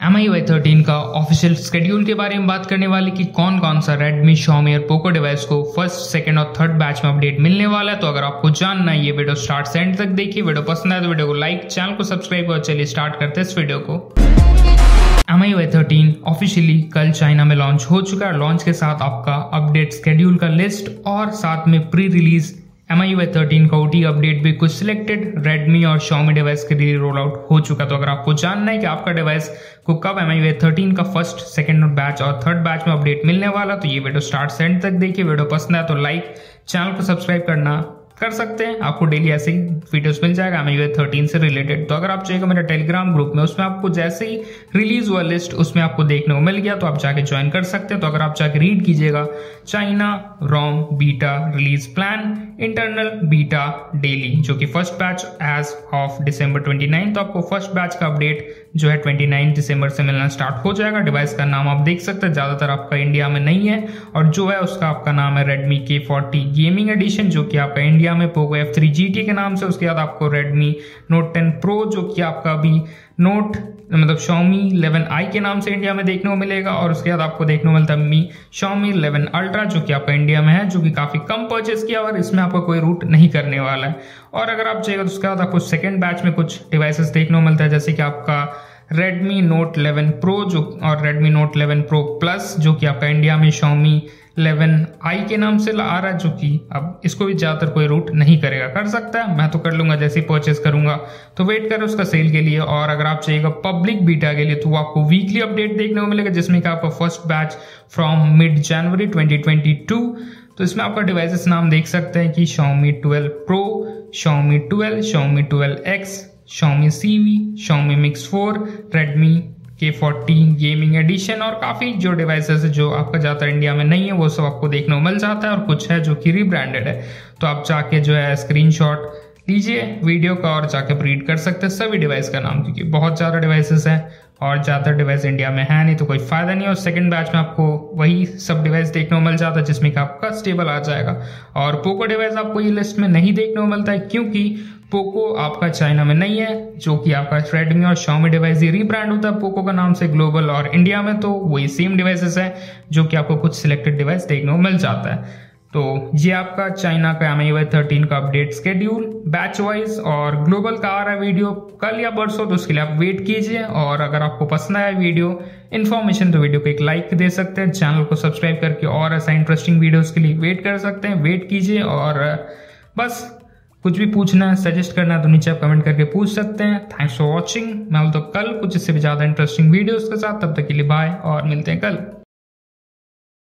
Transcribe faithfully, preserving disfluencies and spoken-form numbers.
M I U I thirteen का official schedule के बारे में बात करने वाले कि कौन कौन सा Redmi, Xiaomi और Poco डिवाइस को फर्स्ट, सेकंड और थर्ड बैच में अपडेट मिलने वाला है। तो अगर आपको जानना है ये वीडियो स्टार्ट से एंड तक देखिए। वीडियो पसंद आए तो वीडियो को लाइक, चैनल को सब्सक्राइब करो। चलिए स्टार्ट करते हैं इस वीडियो को। M I U I thirteen officially कल चाइना में लॉन्च हो चुका है। लॉन्च के साथ आपका अपडेट स्केड्यूल का लिस्ट और साथ में pre release M I U I thirteen का ओ टी अपडेट भी कुछ सिलेक्टेड Redmi और Xiaomi डिवाइस के लिए रोल आउट हो चुका। तो अगर आपको जानना है कि आपका डिवाइस को कब M I U I thirteen का फर्स्ट, सेकंड बैच और थर्ड बैच में अपडेट मिलने वाला, तो ये वीडियो स्टार्ट से एंड तक देखिए। वीडियो पसंद है तो लाइक, चैनल को सब्सक्राइब करना कर सकते हैं। आपको डेली ऐसे ही वीडियोस मिल जाएगा M I U I thirteen से रिलेटेड। तो अगर आप चाहिएगा मेरे टेलीग्राम ग्रुप में, उसमें आपको जैसे ही रिलीज हुआ लिस्ट उसमें आपको देखने को मिल गया तो आप जाके ज्वाइन कर सकते हैं। तो अगर आप जाके रीड कीजिएगा China ROM beta release plan internal beta daily, जो कि first batch as of December twenty nine. तो आपको फर्स्ट बैच का अपडेट जो है ट्वेंटी नाइन दिसंबर से मिलना स्टार्ट हो जाएगा। डिवाइस का नाम आप देख सकते हैं, ज्यादातर आपका इंडिया में नहीं है और जो है उसका आपका नाम है Redmi K forty gaming addition, जो कि आपका इंडिया में Poco F three G T के नाम से। उसके बाद आपको Redmi Note टेन Pro, जो कि आपका अभी Note मतलब Xiaomi इलेवन आई के नाम से इंडिया में देखने को मिलेगा। और उसके बाद आपको देखने को मिलता है Mi Xiaomi इलेवन Ultra, जो कि आपका इंडिया में है, जो कि काफी कम परचेस किया और इसमें आपको कोई रूट नहीं करने वाला है। और अगर आप चाहिए तो उसके बाद आपको सेकेंड बैच में कुछ डिवाइसेस देखने को मिलता है, जैसे कि आपका Redmi Note इलेवन Pro जो और Redmi Note eleven Pro Plus, जो कि आपका इंडिया में Xiaomi इलेवन आई के नाम से आ रहा है, जो कि अब इसको भी ज्यादातर कोई रूट नहीं करेगा। कर सकता है, मैं तो कर लूंगा जैसे ही परचेस करूंगा। तो वेट करें उसका सेल के लिए। और अगर आप चाहिएगा पब्लिक बीटा के लिए तो वो आपको वीकली अपडेट देखने को मिलेगा, जिसमें कि आपका first batch from mid January twenty twenty two. तो इसमें आपका डिवाइसेस नाम देख सकते हैं कि Xiaomi twelve Pro, Xiaomi twelve, Xiaomi twelve X, Xiaomi C V, Xiaomi Mix four, Redmi K forty gaming edition और काफी जो डिवाइसेस है जो आपका ज्यादा इंडिया में नहीं है वो सब आपको देखने को मिल जाता है। और कुछ है जो कि रीब्रांडेड है, तो आप जाके जो है स्क्रीनशॉट लीजिए वीडियो का और जाके रीड कर सकते हैं सभी डिवाइस का नाम, क्योंकि बहुत ज्यादा डिवाइसेस हैं और ज्यादा डिवाइस इंडिया में है नहीं, तो कोई फायदा नहीं है। और सेकंड बैच में आपको वही सब डिवाइस देखने को मिल जाता है जिसमें कि आपका स्टेबल आ जाएगा। और पोको डिवाइस आपको ये लिस्ट में नहीं देखने को मिलता है, क्योंकि पोको आपका चाइना में नहीं है, जो कि आपका Redmi और Xiaomi डिवाइस ही रीब्रांड होता है पोको का नाम से ग्लोबल। और इंडिया में तो वही सेम डिवाइसेस है जो कि आपको कुछ सिलेक्टेड डिवाइस देखने को मिल जाता है। तो ये आपका चाइना का M I U I thirteen का अपडेट स्केड्यूल बैच वाइज और ग्लोबल का आ रहा है वीडियो कल या परसों, तो उसके लिए आप वेट कीजिए। और अगर आपको पसंद आया वीडियो इन्फॉर्मेशन तो वीडियो को एक लाइक दे सकते हैं, चैनल को सब्सक्राइब करके और ऐसा इंटरेस्टिंग वीडियोस के लिए वेट कर सकते हैं। वेट कीजिए और बस कुछ भी पूछना है, सजेस्ट करना है तो नीचे आप कमेंट करके पूछ सकते हैं। Thanks for watching. मैं तो कल कुछ इससे भी ज्यादा इंटरेस्टिंग वीडियोस के साथ, तब तक के लिए बाय और मिलते हैं कल।